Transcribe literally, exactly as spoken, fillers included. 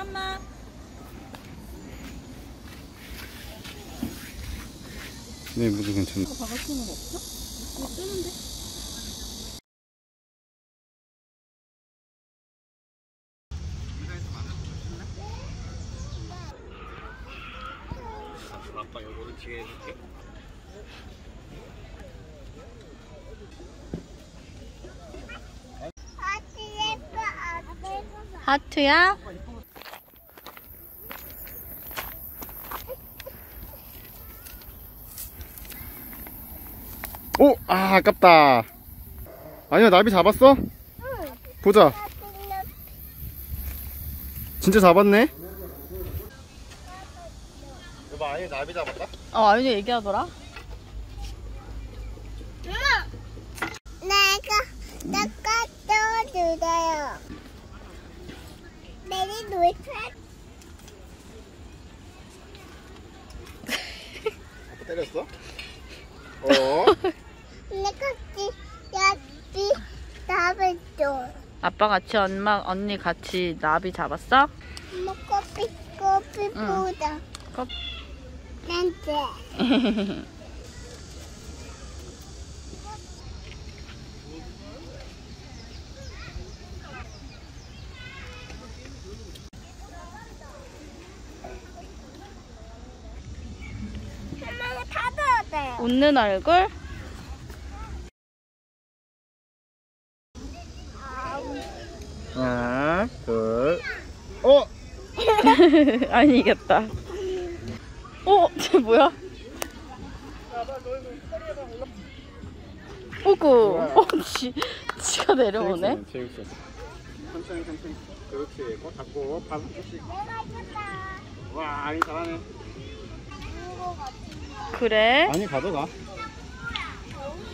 잠깐만. 네, 모두 괜찮네. 이거 박을 수 있는 거 없어? 이거 뜨는데? 아빠 요거를 지게 해줄게. 하트야? 오! 아, 아깝다. 아니야, 나비 잡았어? 응. 보자. 진짜 잡았네? 여보, 아니 나비 잡았다? 어, 아윤이 얘기하더라. 내가 닦아줘주세요. 내리 놓을 아빠 때렸어? 어? 내가 야비 나를 줘. 아빠 같이 엄마 언니 같이 나비 잡았어? 뭐 커피 커피 응. 보다. 컵. 난데. 엄마가 다 넣었어요. 웃는 얼굴? 하나, 둘, 어! 아니 이겼다. 어? 쟤 뭐야? 오구. 어, 지, 지가 내려오네. 재밌어. 천천히, 천천히. 그렇지. 꼭 잡고, 발 한 번씩. 내가 이겼다. 와, 아니, 잘하네. 그래? 아니, 가져가.